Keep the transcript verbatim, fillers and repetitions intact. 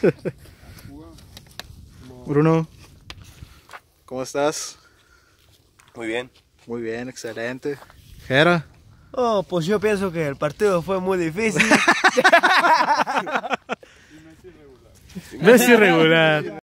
Bruno, ¿cómo estás? Muy bien. Muy bien, excelente. Jera. Oh, pues yo pienso que el partido fue muy difícil. Messi regular.